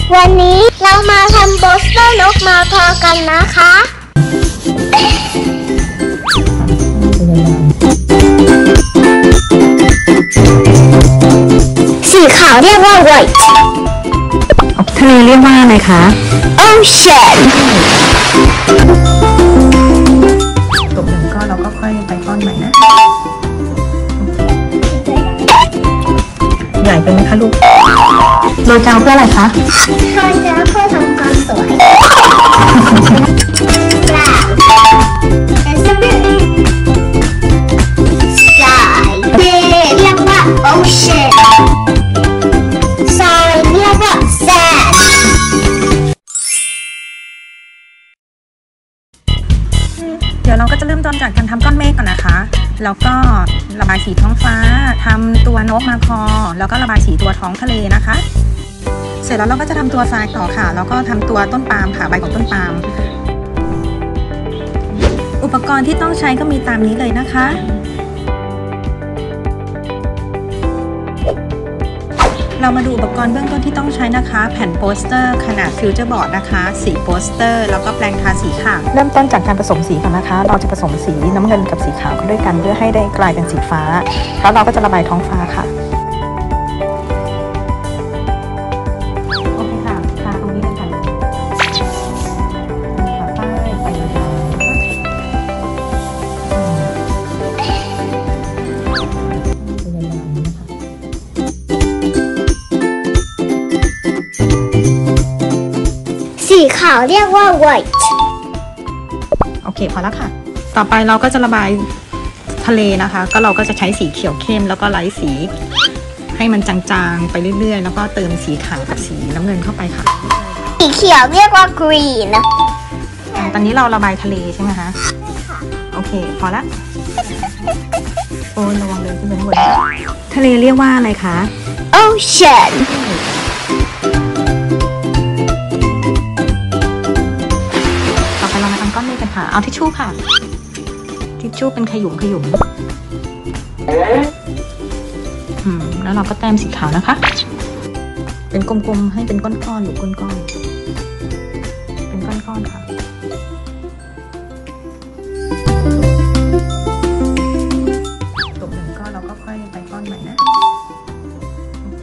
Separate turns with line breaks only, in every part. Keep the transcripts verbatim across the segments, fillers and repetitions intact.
วันนี้เรามาทำโปสเตอร์นกมาพอกันนะคะสีขาวเรียกว่า white
ทะเลเรียกว่าอะไรคะ
ocean
ตกหนึ่งก็เราก็ค่อยไปก้อนใหม่นะใหญ่ไปไหมคะลูกโรยกาวเพื่ออะไรคะ
โรยกาวเพื่อทำความสวยกล่าวเป็นสปิริตสกายเรียกว่า ocean ทรายเรียกว่า sand
เดี๋ยวเราก็จะเริ่มต้นจากการทำก้อนเมฆก่อนนะคะแล้วก็ระบายสีท้องฟ้าทำตัวนกมาคอแล้วก็ระบายสีตัวท้องทะเลนะคะเสร็จแล้วเราก็จะทำตัวทรายต่อค่ะแล้วก็ทำตัวต้นปาล์มค่ะใบของต้นปาล์มอุปกรณ์ที่ต้องใช้ก็มีตามนี้เลยนะคะเรามาดูอุปกรณ์เบื้องต้นที่ต้องใช้นะคะแผ่นโปสเตอร์ขนาดฟิวเจอร์บอร์ดนะคะสีโปสเตอร์แล้วก็แปรงทาสีค่ะเริ่มต้นจากการผสมสีก่อนนะคะเราจะผสมสีน้ำเงินกับสีขาวด้วยกันเพื่อให้ได้กลายเป็นสีฟ้าแล้วเราก็จะระบายท้องฟ้าค่ะโอเคค่ะทาตรงนี้เลยค่ะป้ายไปเลย
สีขาวเรียกว่า white
โอเคพอแล้วค่ะต่อไปเราก็จะระบายทะเลนะคะก็เราก็จะใช้สีเขียวเข้มแล้วก็ไล่สีให้มันจางๆไปเรื่อยๆแล้วก็เติมสีขาวกับสีน้ำเงินเข้าไปค่ะ
สีเขียวเรียกว่า green
ตอนนี้เราระบายทะเลใช่ไหมคะโอเคพอละโอ้ระวังเลยขึ้นไปข้างบนทะเลเรียกว่าอะไรคะ
ocean
ก้อนเมฆกันค่ะเอาทิชชู่ค่ะทิชชู่เป็นขยุมขยุมอืมแล้วเราก็แต้มสีขาวนะคะเป็นกลมๆให้เป็นก้อนๆหรือก้อนๆเป็นก้อนๆค่ะตกหนึ่งก้อนเราก็ค่อยไปก้อนใหม่นะโอเค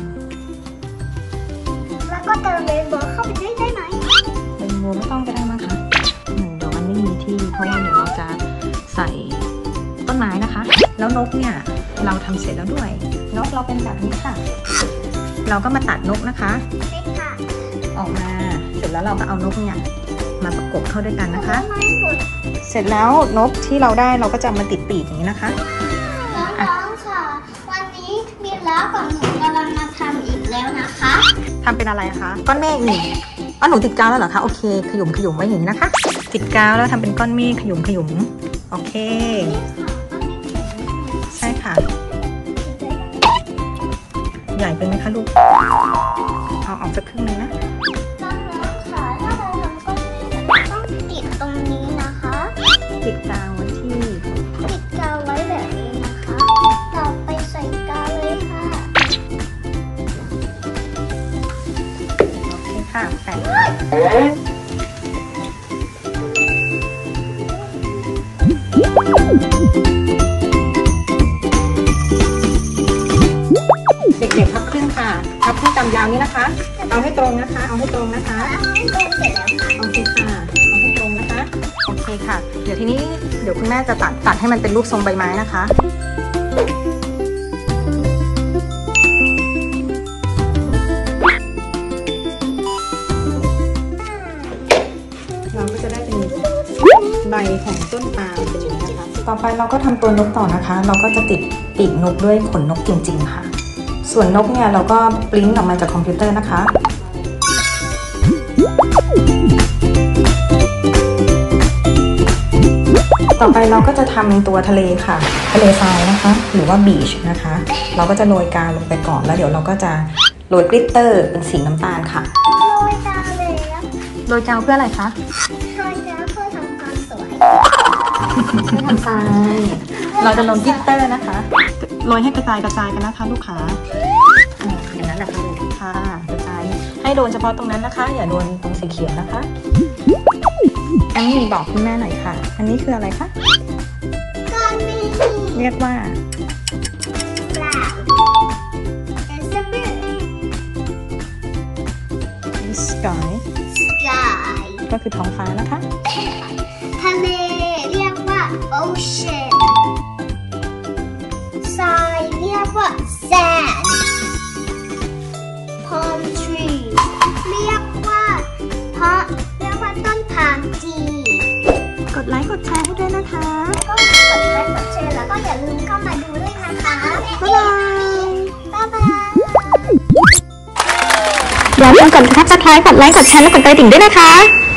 แล้วก็เติมเรนโบว์เข้าไปด้วยได้ไหม
เรนโบว์ไม่ต้องก็ได้มั้งคะไม่มีที่เพราะว่าเดี๋ยวเราจะใส่ต้นไม้นะคะแล้วนกเนี่ยเราทำเสร็จแล้วด้วยนกเราเป็นแบบนี้ค่ะเราก็มาตัดนกนะคะออกมาเสร็จแล้วเราก็เอานกเนี่ยมาประกบเข้าด้วยกันนะคะเสร็จแล้วนกที่เราได้เราก็จะมาติดปีกอย่างนี้นะคะ
น้องๆค่ะวันนี้มีแล้วของหนูกำลังมาทำอีกแล้วนะคะ
ทำเป็นอะไรคะก้อนเมฆนี่อ๋อหนูติดกาวแล้วเหรอคะโอเคขยุมขยุมไว้อย่างนี้นะคะติดกาวแล้วทำเป็นก้อนเมฆขยุมขยุมโอเคใช่ค่ะใหญ่ไปไหมคะลูกเอาออกสักครึ่งนึงนะ
น้องๆค่ะถ้าเราทำก้อนเมฆต้องติดตรงนี้นะคะ
ติดกาวไว้ที่
ติดกาวไว้แบบนี้นะคะต่อไปใส่กาวเลยค่ะ
โอเคค่ะแปะเด็กๆพับครึ่งค่ะพับครึ่งตามยาวนี้นะคะเอาให้ตรงนะคะเอาให้ตรงนะคะ
เอาให้ตรงเสร็จแล้วค่ะ
โอเคค่ะเอาให้ตรงนะคะโอเคค่ะเดี๋ยวทีนี้เดี๋ยวคุณแม่จะตัดตัดให้มันเป็นรูปทรงใบไม้นะคะเราก็จะได้เป็นใบของต้นปาล์มนะคะต่อไปเราก็ทำตัวนกต่อนะคะเราก็จะติดปีกนกด้วยขนนกจริงๆค่ะส่วนนกเนี่ยเราก็ปริ้นออกมาจากคอมพิวเตอร์นะคะต่อไปเราก็จะทำตัวทะเลค่ะทะเลทรายนะคะหรือว่าบีชนะคะเราก็จะโรยกาวลงไปก่อนแล้วเดี๋ยวเราก็จะโรยกลิตเตอร์เป็นสีน้ำตาลค่ะ
โรยกาวเลยนะ
โรยกาวเพื่ออะไรคะ
โรยกาวเพื่อทำความสวย
เพื่อทำทรายเราจะลงกลิตเตอร์นะคะโรยให้กระจายกระจายกันนะคะลูกค้าอย่างนั้นแหละค่ะค่ะกระจายให้โดนเฉพาะตรงนั้นนะคะอย่าโดนตรงสีเขียวนะคะแอมมี่บอกคุณแม่หน่อยค่ะอันนี้คืออะไรคะ
ก้อนเมฆ
เรียกว่า sky
sky
ก็คือท้องฟ้านะคะ
ทะเลเรียกว่า ocean ทรายเรียกว่า sand palm tree เรียกว่าเพาะเรียกว่าต้นพามจี
กดไลค์กดแชร์ให้ด้วยนะคะ
ก็กดไลค์กดแชร์แล้วก็อย่าลืมเข้ามาดูด้วยนะคะ
บ๊ายบาย
บ๊ายบาย
อย่าลืมกดซับสไครบ์กดไลค์กดแชร์และกดกระดิ่งด้วยนะคะ